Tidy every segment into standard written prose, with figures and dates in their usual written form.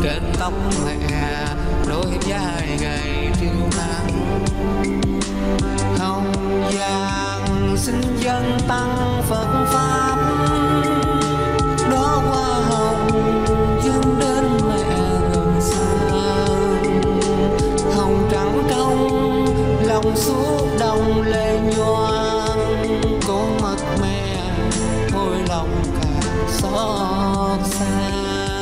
trên tóc mẹ đôi vai gầy triêu nắng. Hồng vàng xin dân tăng Phật pháp, đó hoa hồng dâng đến mẹ gần xa. Hồng trắng trong lòng suốt đồng lệ nhoàng, con mất mẹ thôi lòng càng xót xa.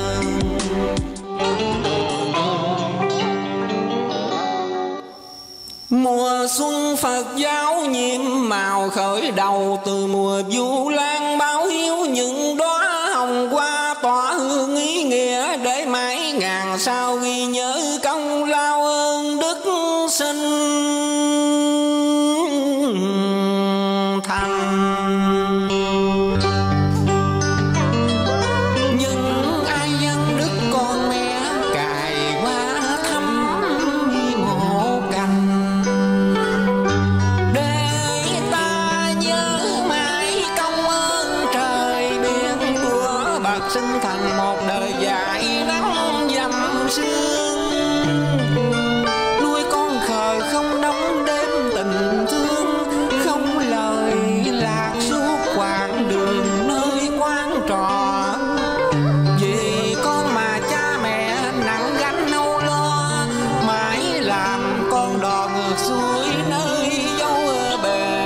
Mùa xuân Phật giáo nhiệm màu khởi đầu, từ mùa Vu Lan báo hiếu những đóa hồng hoa tỏa hương ý nghĩa, để mãi ngàn sao ghi nhớ công lao ơn đức sinh thành. Nhưng ai dân đức con mẹ cài hoa thắm ngộ cành, để ta nhớ mãi công ơn trời biển của bậc sinh thành một đời dài nắng dầm sương. Nuôi con khờ không đóng đêm tình thương, không lời lạc suốt quãng đường nơi quán trọ. Vì con mà cha mẹ nặng gánh âu lo, mãi làm con đò ngược xuôi nơi dấu bề.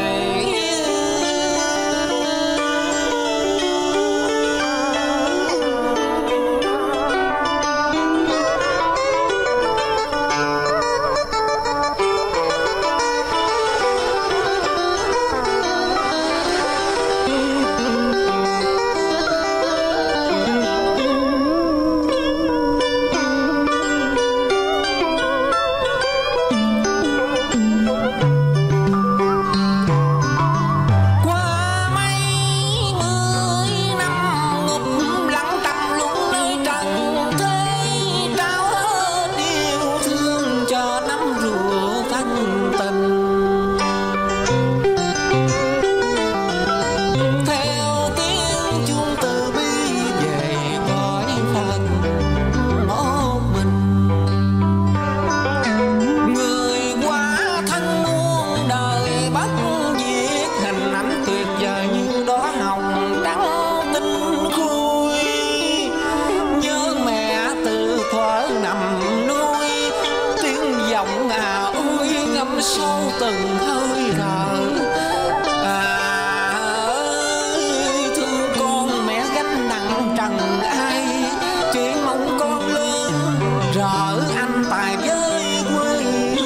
Sâu từng hơi thở thương con mẹ gánh nặng trần ai, chỉ mong con lớn rỡ anh tài với quê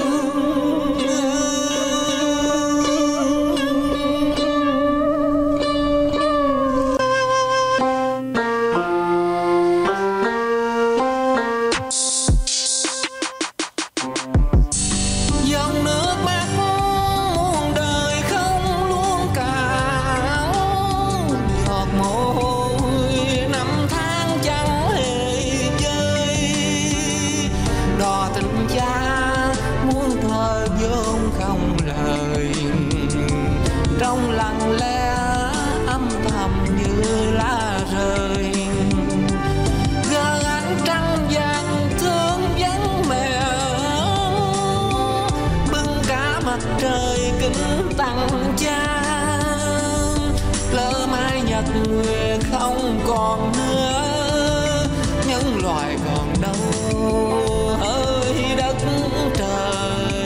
trong lặng lẽ âm thầm như lá rơi. Gờ ánh trăng vàng thương vắng mẹ, bưng cả mặt trời kính tặng cha. Lỡ mai nhật nguyệt không còn nữa, nhân loại còn đâu hỡi đất trời.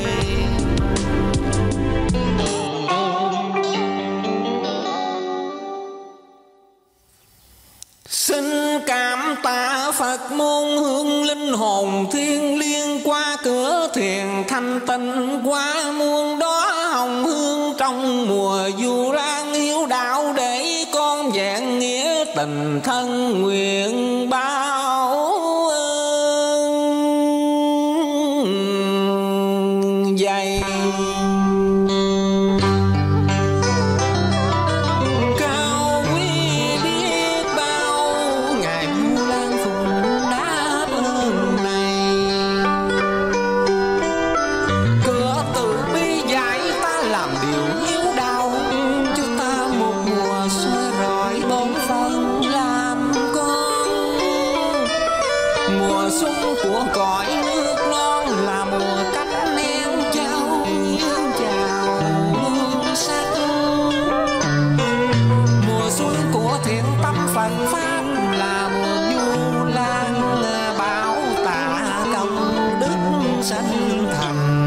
Xin cảm tạ Phật môn hương linh hồn thiên liêng, qua cửa thiền thanh tịnh qua muôn đó hồng hương. Trong mùa Vu Lan hiếu đạo, để con vẹn nghĩa tình thân nguyện báo ơn dày. Cho ta một mùa xuôi rọi bổn phận làm con. Mùa xuân của cõi nước non là mùa cánh neo trao chào hương sắc. Mùa xuân của thiện tâm Phật pháp là mùa du lan bảo tạ công đức sanh thành.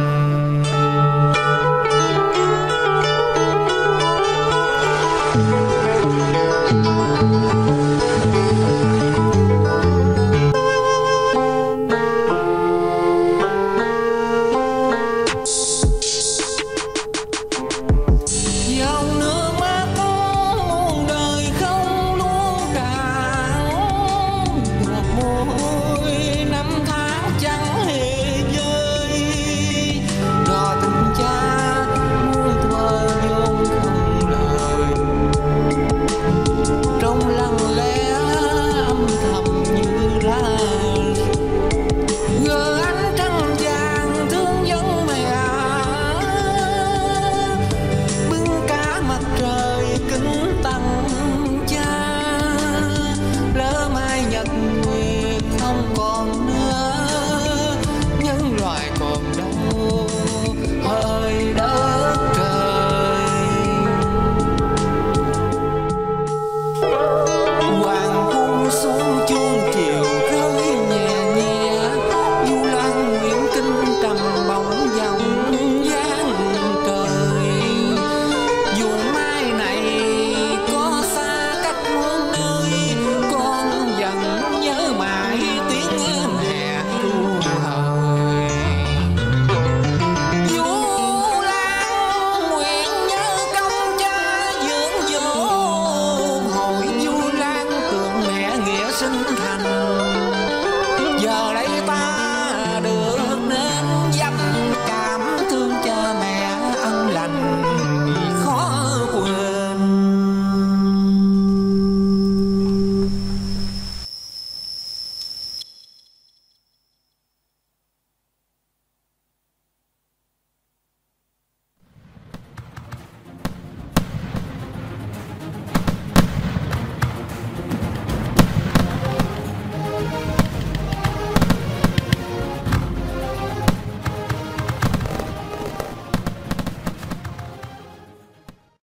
Trong lặng lẽ âm thầm như lá